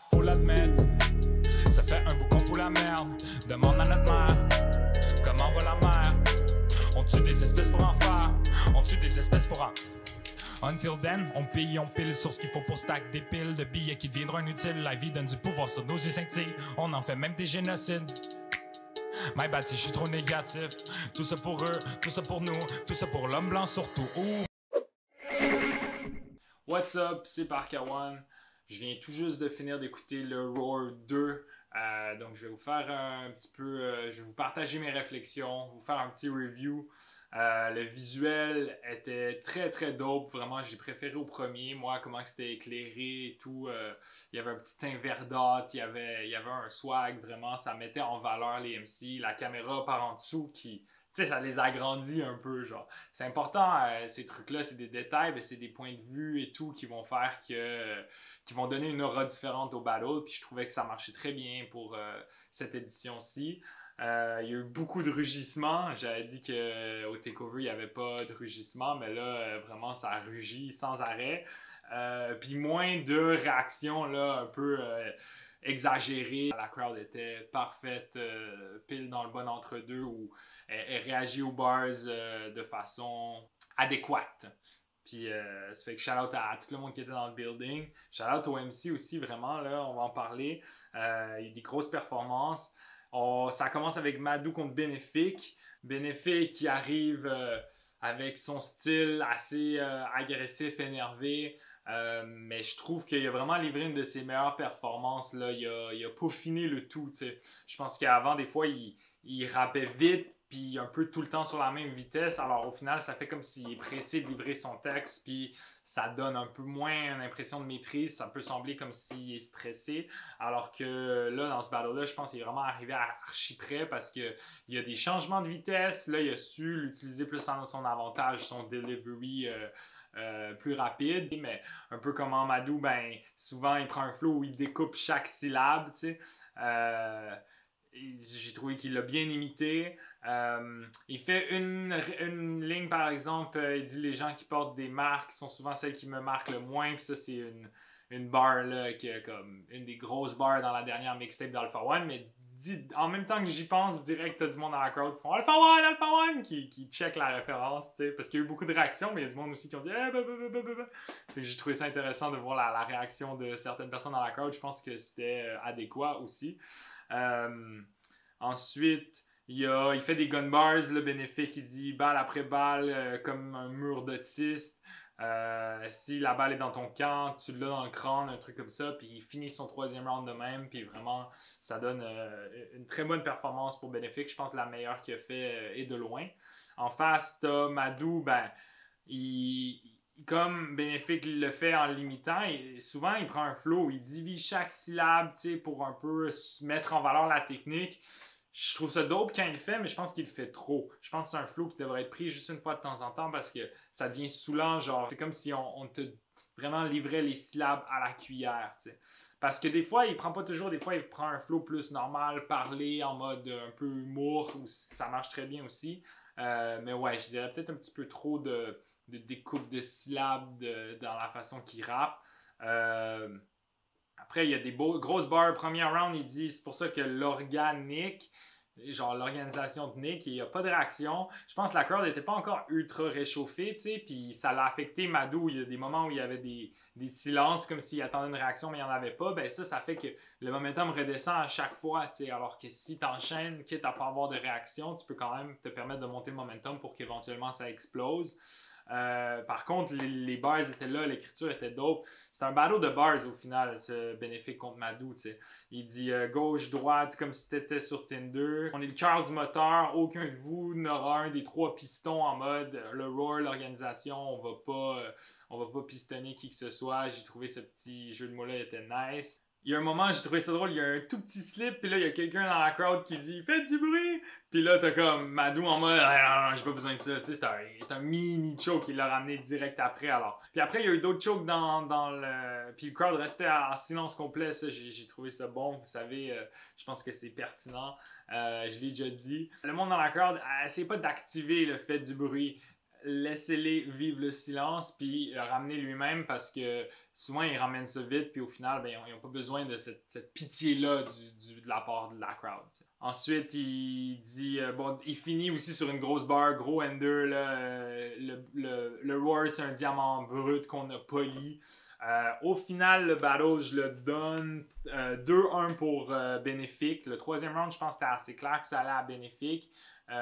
faut l'admettre. Ça fait un bout qu'on fout la merde. Demande à notre mère, comment va la mer? On tue des espèces pour en faire, on tue des espèces pour en... Until then, on pille, on pile sur ce qu'il faut pour stack des piles de billets qui deviendront inutiles. La vie donne du pouvoir sur nos yeux scintillent. On en fait même des génocides. My bad si je suis trop négatif. Tout ça pour eux, tout ça pour nous, tout ça pour l'homme blanc surtout. Ouh. What's up, c'est Parkawan. Je viens tout juste de finir d'écouter le Roar 2. Donc je vais vous faire un petit peu, je vais vous partager mes réflexions, vous faire un petit review. Le visuel était très dope, vraiment j'ai préféré au premier, moi comment c'était éclairé et tout, il y avait un petit teint verdâtre, il y avait un swag, vraiment ça mettait en valeur les MC, la caméra par en dessous qui, tu sais, ça les agrandit un peu, genre. C'est important, ces trucs-là, c'est des détails, mais c'est des points de vue et tout qui vont faire qui vont donner une aura différente au battle, puis je trouvais que ça marchait très bien pour cette édition-ci. Il y a eu beaucoup de rugissements. J'avais dit qu'au takeover, il n'y avait pas de rugissement, mais là, vraiment, ça a rugi sans arrêt. Puis moins de réactions, là, un peu exagérées. La crowd était parfaite, pile dans le bon entre-deux, où elle réagit aux bars de façon adéquate. Puis ça fait que shout out à tout le monde qui était dans le building. Shout out au MC aussi, vraiment, là, on va en parler. Il y a eu des grosses performances. Ça commence avec Madou contre Benefic. Benefic qui arrive avec son style assez agressif, énervé. Mais je trouve qu'il a vraiment livré une de ses meilleures performances. Là. Il a peaufiné le tout. T'sais. Je pense qu'avant, des fois, il rappait vite, puis un peu tout le temps sur la même vitesse. Alors au final, ça fait comme s'il est pressé de livrer son texte, puis ça donne un peu moins une impression de maîtrise. Ça peut sembler comme s'il est stressé. Alors que là, dans ce battle-là, je pense qu'il est vraiment arrivé à archi près parce qu'il y a des changements de vitesse. Là, il a su l'utiliser plus en son avantage, son delivery plus rapide. Mais un peu comme en Madou, ben, souvent il prend un flow où il découpe chaque syllabe. Tu sais. J'ai trouvé qu'il l'a bien imité. Il fait une ligne, par exemple, il dit les gens qui portent des marques sont souvent celles qui me marquent le moins. Puis ça, c'est une bar là, qui est comme une des grosses bars dans la dernière mixtape d'Alpha One. Mais en même temps que j'y pense, direct, t'as du monde dans la crowd qui font Alpha One, qui check la référence. T'sais, parce qu'il y a eu beaucoup de réactions, mais il y a du monde aussi qui ont dit j'ai trouvé ça intéressant de voir la réaction de certaines personnes dans la crowd. Je pense que c'était adéquat aussi. Ensuite, il fait des gun bars, le bénéfique, il dit balle après balle, comme un mur d'autiste. Si la balle est dans ton camp, tu l'as dans le crâne, un truc comme ça, puis il finit son troisième round de même, puis vraiment, ça donne une très bonne performance pour bénéfique. Je pense la meilleure qu'il a fait est de loin. En face, t'as Madou, ben, comme Bénéfique le fait en limitant, souvent il prend un flow, il divise chaque syllabe pour un peu mettre en valeur la technique. Je trouve ça dope quand il le fait, mais je pense qu'il le fait trop. Je pense que c'est un flow qui devrait être pris juste une fois de temps en temps parce que ça devient saoulant. Genre, c'est comme si on te vraiment livrait les syllabes à la cuillère. T'sais. Parce que des fois, il prend pas toujours, des fois, il prend un flow plus normal, parler en mode un peu humour, où ça marche très bien aussi. Mais ouais, je dirais peut-être un petit peu trop de découpe de syllabes dans la façon qu'il rappe. Après, il y a des grosses barres. Premier round, il dit c'est pour ça que l'organique, genre l'organisation de Nick, il n'y a pas de réaction. Je pense que la crowd n'était pas encore ultra réchauffée, tu sais, puis ça l'a affecté Madou. Il y a des moments où il y avait des silences comme s'il attendait une réaction, mais il n'y en avait pas. Ben ça fait que le momentum redescend à chaque fois, tu sais, alors que si tu enchaînes, quitte à pas avoir de réaction, tu peux quand même te permettre de monter le momentum pour qu'éventuellement ça explose. Par contre, les bars étaient là, l'écriture était dope. C'est un battle de bars au final, ce bénéfique contre Madou. T'sais. Il dit gauche-droite comme si t'étais sur Tinder. On est le cœur du moteur, aucun de vous n'aura un des 3 pistons en mode le Roar, l'organisation, on va pas pistonner qui que ce soit. J'ai trouvé ce petit jeu de mots-là était nice. Il y a un moment, j'ai trouvé ça drôle, il y a un tout petit slip, puis là, il y a quelqu'un dans la crowd qui dit « Faites du bruit! » Puis là, t'as comme Madou en mode ah, « Non, j'ai pas besoin de ça. » Tu sais, c'est un mini choke qu'il l'a ramené direct après, alors. Puis après, il y a eu d'autres chokes dans le... Puis le crowd restait en silence complet, ça, j'ai trouvé ça bon. Vous savez, je pense que c'est pertinent. Je l'ai déjà dit. Le monde dans la crowd, essayez pas d'activer le fait du bruit. laissez-les vivre le silence, puis le ramener lui-même parce que souvent ils ramènent ça vite, puis au final, ben, ils n'ont pas besoin de cette pitié-là de la part de la crowd. T'sais. Ensuite, il dit, bon, il finit aussi sur une grosse barre, gros ender, là, le roar, c'est un diamant brut qu'on a poli. Au final, le battle, je le donne 2-1 pour Bénéfique. Le troisième round, je pense que c'était assez clair que ça allait à Bénéfique.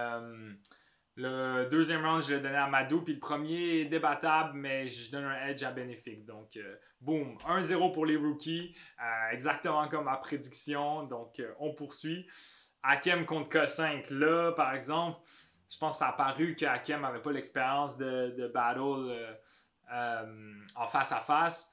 Le deuxième round, je l'ai donné à Madou, puis le premier est débattable, mais je donne un edge à Bénéfique. Donc, boom, 1-0 pour les rookies, exactement comme ma prédiction. Donc, on poursuit. Hakem contre K5, là, par exemple, je pense que ça a paru que Hakem n'avait pas l'expérience de battle en face à face.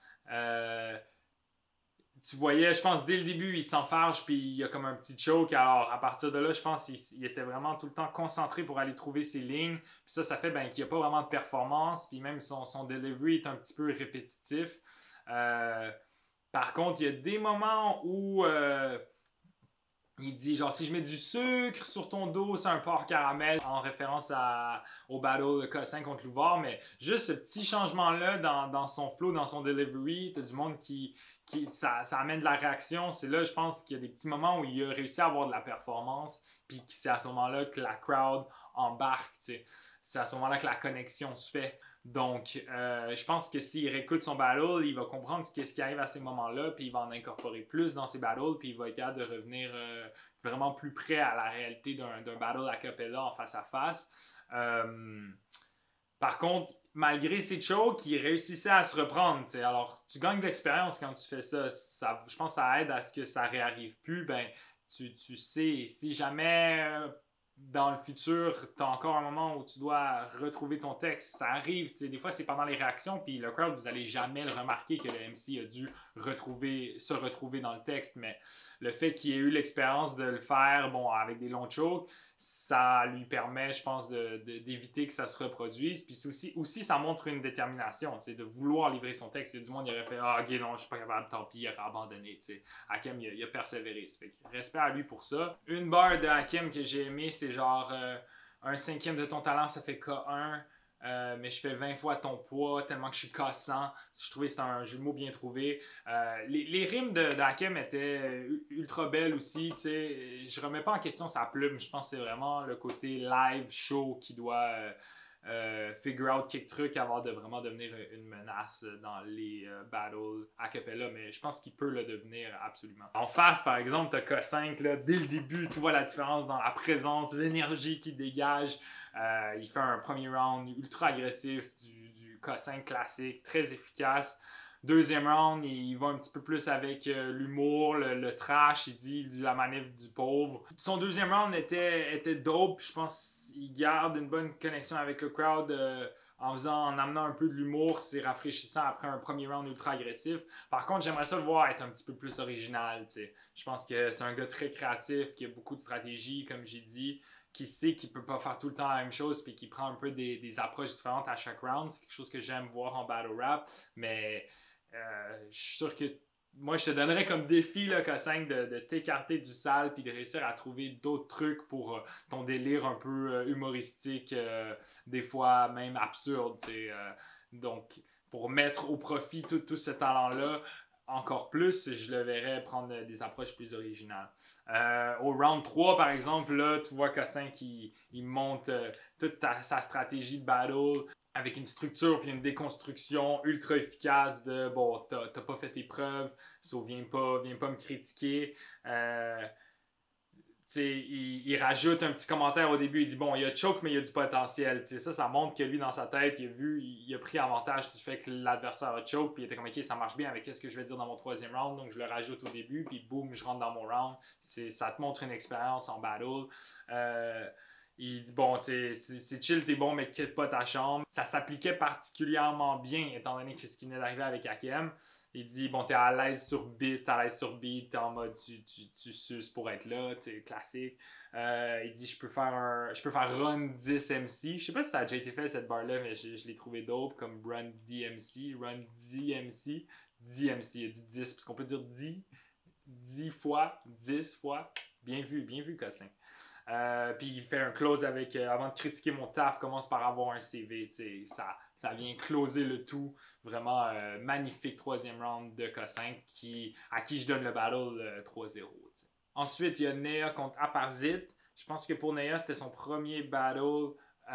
Tu voyais, je pense, dès le début, il s'enfarge, puis il y a comme un petit choke. Alors, à partir de là, je pense qu'il était vraiment tout le temps concentré pour aller trouver ses lignes. Puis ça fait ben, qu'il n'y a pas vraiment de performance. Puis même son delivery est un petit peu répétitif. Par contre, il y a des moments où il dit, genre, si je mets du sucre sur ton dos, c'est un porc caramel, en référence au battle de K5 contre Louvard. Mais juste ce petit changement-là dans son flow, dans son delivery, t'as du monde ça amène de la réaction. C'est là, je pense, qu'il y a des petits moments où il a réussi à avoir de la performance, puis c'est à ce moment-là que la crowd embarque, t'sais. C'est à ce moment-là que la connexion se fait. Donc, je pense que s'il réécoute son battle, il va comprendre ce qui arrive à ces moments-là, puis il va en incorporer plus dans ses battles, puis il va être capable de revenir vraiment plus près à la réalité d'un battle a cappella en face à face. Par contre, malgré ses chokes, il réussissait à se reprendre. T'sais. Alors, tu gagnes de l'expérience quand tu fais ça. Je pense que ça aide à ce que ça réarrive plus. Ben, tu sais, si jamais dans le futur, tu as encore un moment où tu dois retrouver ton texte, ça arrive. T'sais. Des fois, c'est pendant les réactions, puis le crowd, vous n'allez jamais le remarquer que le MC a dû se retrouver dans le texte. Mais le fait qu'il ait eu l'expérience de le faire, bon, avec des longs chokes, ça lui permet, je pense, d'éviter que ça se reproduise. Puis aussi ça montre une détermination, de vouloir livrer son texte. Il y a du monde qui aurait fait « Ah, ok, non, je suis pas capable, tant pis, il aurait abandonné. » Hakem, il a persévéré. Ça fait que respect à lui pour ça. Une barre de Hakem que j'ai aimé, c'est genre un cinquième de ton talent, ça fait K1. Mais je fais 20 fois ton poids tellement que je suis cassant. Je trouvais que c'était un jeu de mots bien trouvé. Les rimes de Hakem étaient ultra belles aussi. T'sais. Je remets pas en question sa plume. Je pense que c'est vraiment le côté live show qui doit figure out quelques trucs avant de vraiment devenir une menace dans les battles a cappella. Mais je pense qu'il peut le devenir absolument. En face, par exemple, t'as K5. Là, dès le début, tu vois la différence dans la présence, l'énergie qu'il dégage. Il fait un premier round ultra agressif du K5 classique, très efficace. Deuxième round, il va un petit peu plus avec l'humour, le trash, il dit la manif du pauvre. Son deuxième round était dope, je pense qu'il garde une bonne connexion avec le crowd en amenant un peu de l'humour, c'est rafraîchissant après un premier round ultra agressif. Par contre, j'aimerais ça le voir être un petit peu plus original, t'sais. Je pense que c'est un gars très créatif, qui a beaucoup de stratégie, comme j'ai dit, qui sait qu'il peut pas faire tout le temps la même chose puis qui prend un peu des approches différentes à chaque round. C'est quelque chose que j'aime voir en battle rap, mais je suis sûr que moi je te donnerais comme défi là, K5 de t'écarter du sale puis de réussir à trouver d'autres trucs pour ton délire un peu humoristique, des fois même absurde. Donc pour mettre au profit tout ce talent-là, encore plus, je le verrais prendre des approches plus originales. Au round 3, par exemple, là, tu vois K5 il monte toute sa stratégie de battle avec une structure puis une déconstruction ultra efficace de bon, t'as pas fait tes preuves, so viens pas me critiquer. Il rajoute un petit commentaire au début, il dit bon, il y a choke, mais il y a du potentiel. Ça montre que lui, dans sa tête, il a pris avantage du fait que l'adversaire a choke, puis il était comme ok, ça marche bien avec ce que je vais dire dans mon troisième round, donc je le rajoute au début, puis boum, je rentre dans mon round. Ça te montre une expérience en battle. Il dit bon, c'est chill, t'es bon, mais quitte pas ta chambre. Ça s'appliquait particulièrement bien, étant donné que c'est ce qui venait d'arriver avec Hakem. Il dit bon, t'es à l'aise sur beat, t'es en mode tu suces pour être là, c'est classique. Il dit je peux faire run 10 MC. Je sais pas si ça a déjà été fait cette barre là, mais je l'ai trouvé dope comme run DMC, run DMC, DMC. Il a dit 10, parce qu'on peut dire 10 fois, 10 fois. Bien vu, Cossin. Puis il fait un close avec, avant de critiquer mon taf, commence par avoir un CV. Ça vient closer le tout. Vraiment magnifique troisième round de K5 à qui je donne le battle 3-0. Ensuite, il y a Nea contre Aparzit. Je pense que pour Nea, c'était son premier battle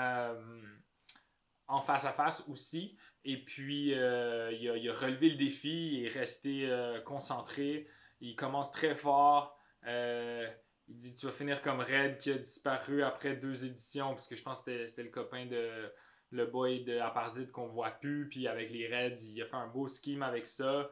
en face à face aussi. Et puis, il a relevé le défi, il est resté concentré. Il commence très fort. Il dit tu vas finir comme Red qui a disparu après 2 éditions, parce que je pense que c'était le copain de le boy de Aparzit qu'on voit plus. Puis avec les Reds, il a fait un beau scheme avec ça.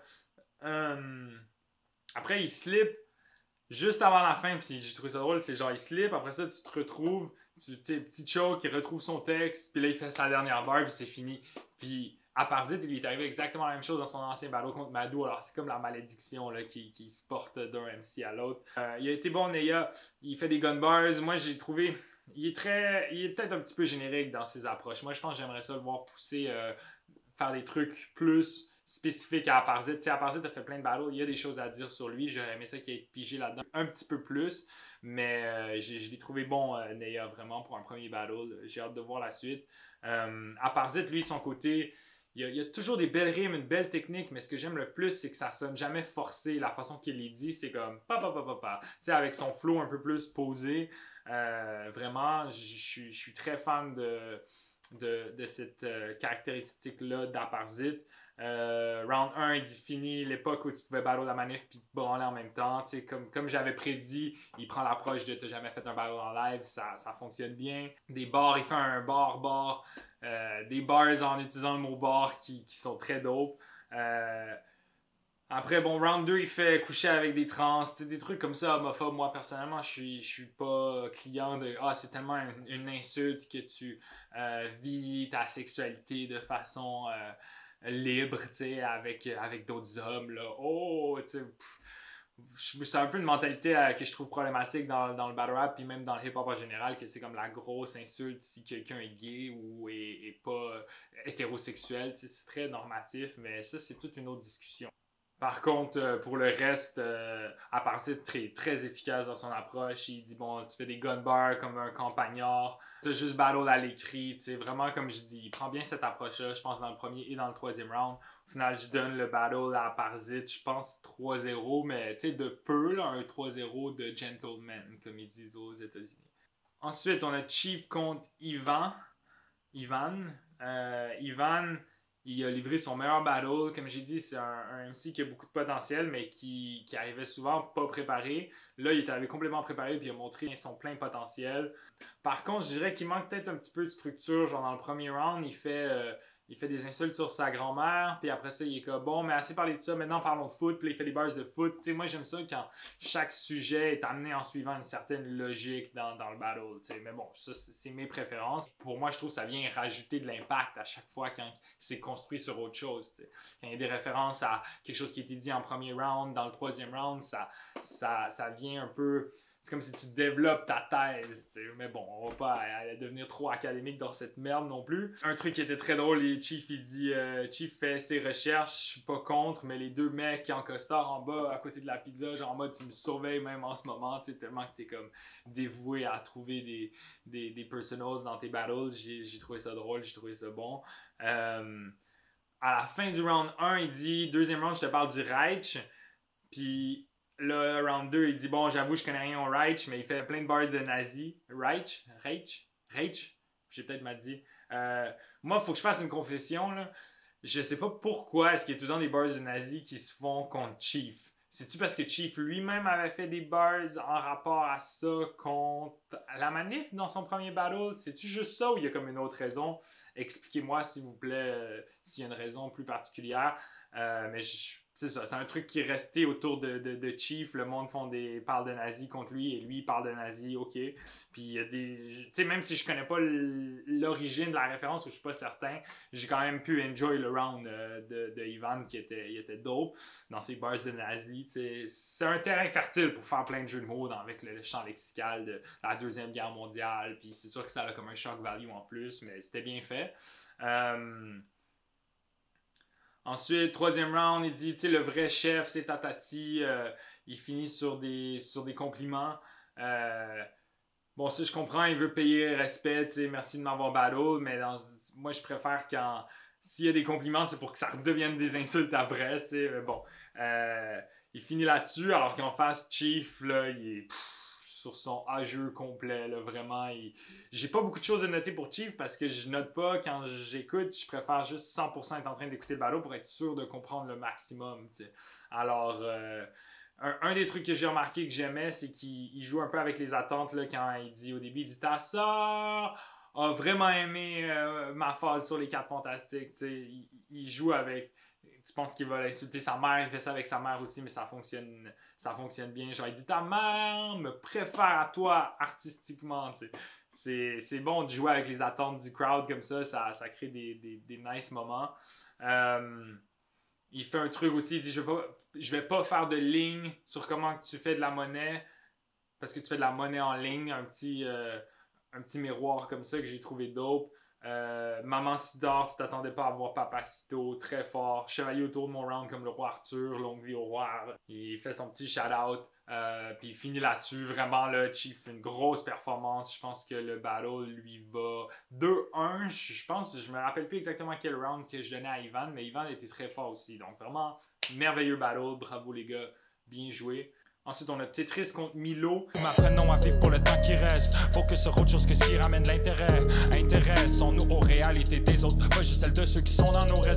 Après, il slip juste avant la fin, puis j'ai trouvé ça drôle, c'est genre il slip, après ça tu te retrouves, tu sais, petit choke, il retrouve son texte, puis là il fait sa dernière barre, puis c'est fini. Puis à Parzit, il lui est arrivé exactement la même chose dans son ancien battle contre Madou, alors c'est comme la malédiction là, qui se porte d'un MC à l'autre. Il a été bon, Nea, il fait des gun bars, moi j'ai trouvé, il est peut-être un petit peu générique dans ses approches. Moi je pense que j'aimerais ça le voir pousser, faire des trucs plus spécifique à Aparzit. Tu sais, Aparzit a fait plein de battles, il y a des choses à dire sur lui. J'aurais aimé ça qu'il ait pigé là-dedans un petit peu plus, mais je l'ai trouvé bon, Nea, vraiment, pour un premier battle. J'ai hâte de voir la suite. Aparzit, lui, de son côté, il y a toujours des belles rimes, une belle technique, mais ce que j'aime le plus, c'est que ça sonne jamais forcé. La façon qu'il les dit, c'est comme pa pa pa pa pa. Tu sais, avec son flow un peu plus posé. Vraiment, je suis très fan de cette caractéristique-là d'Aparzit. Round 1, il dit fini l'époque où tu pouvais battle la manif puis te branler en même temps. Comme j'avais prédit, il prend l'approche de t'as jamais fait un battle en live, ça fonctionne bien. Des bars, il fait un bar, des bars en utilisant le mot bar qui sont très dope. Après, bon, round 2, il fait coucher avec des trans, des trucs comme ça, homophobe. Moi, personnellement, je suis pas client de c'est tellement une insulte que tu vis ta sexualité de façon libre, tu sais, avec d'autres hommes, là. Oh, tu sais, c'est un peu une mentalité que je trouve problématique dans le battle rap, puis même dans le hip-hop en général, que c'est comme la grosse insulte si quelqu'un est gay ou est pas hétérosexuel, tu sais, c'est très normatif, mais ça, c'est toute une autre discussion. Par contre, pour le reste, à part ça, très, très efficace dans son approche. Il dit, bon, tu fais des gun bars comme un campagnard. Tu as juste battle à l'écrit. Tu sais, vraiment, comme je dis, il prend bien cette approche-là, je pense, dans le premier et dans le troisième round. Au final, je donne le battle à Parzit, je pense 3-0, mais tu sais, de peu, là, un 3-0 de gentleman, comme ils disent aux États-Unis. Ensuite, on a Chief contre Ivan. Ivan, il a livré son meilleur battle. Comme j'ai dit, c'est un MC qui a beaucoup de potentiel, mais qui arrivait souvent pas préparé. Là, il est arrivé complètement préparé puis il a montré son plein potentiel. Par contre, je dirais qu'il manque peut-être un petit peu de structure. Genre dans le premier round, il fait des insultes sur sa grand-mère, puis après ça, il est comme bon, mais assez parlé de ça, maintenant parlons de foot, puis il fait des bars de foot. Tu sais, moi j'aime ça quand chaque sujet est amené en suivant une certaine logique dans le battle. Tu sais, mais bon, ça c'est mes préférences. Pour moi, je trouve que ça vient rajouter de l'impact à chaque fois quand c'est construit sur autre chose. Tu sais. Quand il y a des références à quelque chose qui a été dit en premier round, dans le troisième round, ça vient un peu. C'est comme si tu développes ta thèse, t'sais. Mais bon, on va pas aller devenir trop académique dans cette merde non plus. Un truc qui était très drôle, Chief il dit, Chief fait ses recherches, je suis pas contre, mais les deux mecs en costard en bas à côté de la pizza, genre en mode tu me surveilles même en ce moment, tellement que t'es comme dévoué à trouver des personals dans tes battles. J'ai trouvé ça drôle, j'ai trouvé ça bon. À la fin du round 1, il dit, deuxième round, je te parle du Reich, puis là, round 2, il dit bon, j'avoue, je connais rien au Reich, mais il fait plein de bars de nazis. Reich? J'ai peut-être mal dit. Moi, il faut que je fasse une confession. Là. Je sais pas pourquoi est-ce qu'il y a tout le temps des bars de nazis qui se font contre Chief. C'est-tu parce que Chief lui-même avait fait des bars en rapport à ça contre la manif dans son premier battle? C'est-tu juste ça ou il y a comme une autre raison? Expliquez-moi, s'il vous plaît, s'il y a une raison plus particulière. Mais c'est ça, c'est un truc qui est resté autour de Chief. Le monde parle de nazis contre lui et lui il parle de nazis, ok. Puis il y a des. Tu sais, même si je connais pas l'origine de la référence ou je suis pas certain, j'ai quand même pu enjoy le round de Ivan qui était dope dans ses bars de nazis. C'est un terrain fertile pour faire plein de jeux de mots avec le champ lexical de la Deuxième Guerre mondiale. Puis c'est sûr que ça a comme un shock value en plus, mais c'était bien fait. Ensuite, troisième round, il dit, tu sais, le vrai chef, c'est Tatati. Il finit sur des compliments. bon, ça je comprends, il veut payer respect, tu sais, merci de m'avoir battle, mais moi je préfère quand s'il y a des compliments, c'est pour que ça redevienne des insultes après, tu sais, mais bon. Il finit là-dessus, alors qu'en face, Chief, là, il est sur son A-jeu complet, là, vraiment. J'ai pas beaucoup de choses à noter pour Chief parce que je note pas quand j'écoute, je préfère juste 100% être en train d'écouter le battle pour être sûr de comprendre le maximum, tu sais. Alors, un des trucs que j'ai remarqué que j'aimais, c'est qu'il joue un peu avec les attentes, là, quand il dit au début, il dit « Ta sœur a vraiment aimé ma phase sur les 4 fantastiques. » Tu sais, il joue avec... Tu penses qu'il va insulter sa mère, il fait ça avec sa mère aussi, mais ça fonctionne bien. Genre, il dit « Ta mère me préfère à toi artistiquement. » Tu sais. C'est bon de jouer avec les attentes du crowd comme ça crée des nice moments. Il fait un truc aussi, il dit je vais pas faire de ligne sur comment tu fais de la monnaie, parce que tu fais de la monnaie en ligne, un petit miroir comme ça que j'ai trouvé dope. Maman Sidor, si t'attendais pas à voir Papacito, très fort. Chevalier autour de mon round comme le roi Arthur, longue vie au roi. Il fait son petit shout-out, puis il finit là-dessus. Vraiment, là, Chief fait une grosse performance. Je pense que le battle lui va 2-1. Je me rappelle plus exactement quel round que je donnais à Ivan, mais Ivan était très fort aussi. Donc vraiment, merveilleux battle. Bravo les gars, bien joué. Ensuite, on a Tetris contre Milo. M'apprenons à vivre pour le temps qui reste. Focus sur autre chose que ce qui ramène l'intérêt. Intéressons-nous aux réalités des autres, pas juste celles de ceux qui sont dans nos restes.